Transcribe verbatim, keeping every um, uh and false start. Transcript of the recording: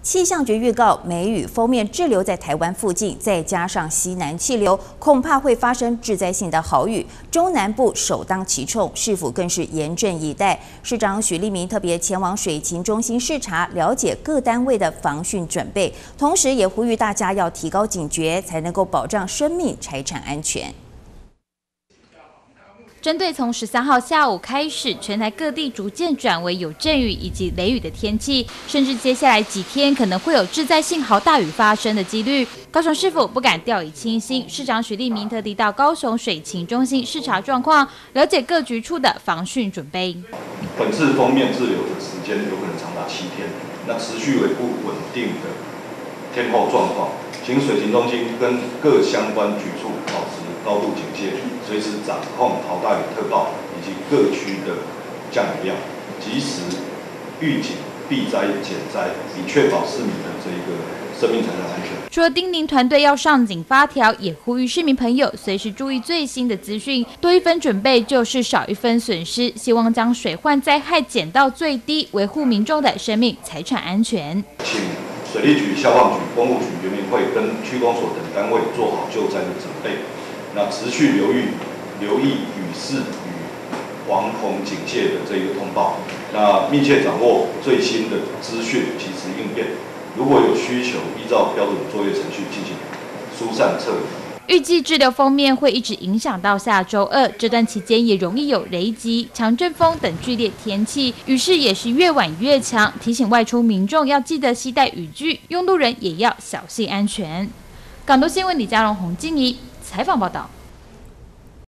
气象局预告，梅雨锋面滞留在台湾附近，再加上西南气流，恐怕会发生致灾性的豪雨。中南部首当其冲，市府更是严阵以待。市长许立明特别前往水情中心视察，了解各单位的防汛准备，同时也呼吁大家要提高警觉，才能够保障生命财产安全。 针对从十三号下午开始，全台各地逐渐转为有阵雨以及雷雨的天气，甚至接下来几天可能会有致灾性豪大雨发生的几率。高雄市府不敢掉以轻心，市长许立明特地到高雄水情中心视察状况，了解各局处的防汛准备。 本次锋面滞留的时间有可能长达七天，那持续为不稳定的天候状况，请水情中心跟各相关局处保持高度警戒。 随时掌控豪大雨特报以及各区的降雨量，及时预警、避灾、减灾，以确保市民的这一个生命财产安全。 除了叮咛团队要上紧发条，也呼吁市民朋友随时注意最新的资讯，多一分准备就是少一分损失。希望将水患灾害减到最低，维护民众的生命财产安全。 请水利局、消防局、公务局、原民会跟区公所等单位做好救灾的准备。 那持续留意留意雨势与黄红警戒的这一个通报，那密切掌握最新的资讯，及时应变。如果有需求，依照标准作业程序进行疏散撤离。预计滞留锋面会一直影响到下周二，这段期间也容易有雷击、强阵风等剧烈天气，雨势也是越晚越强。提醒外出民众要记得携带雨具，用路人也要小心安全。港都新闻李嘉荣、洪静怡。采访报道。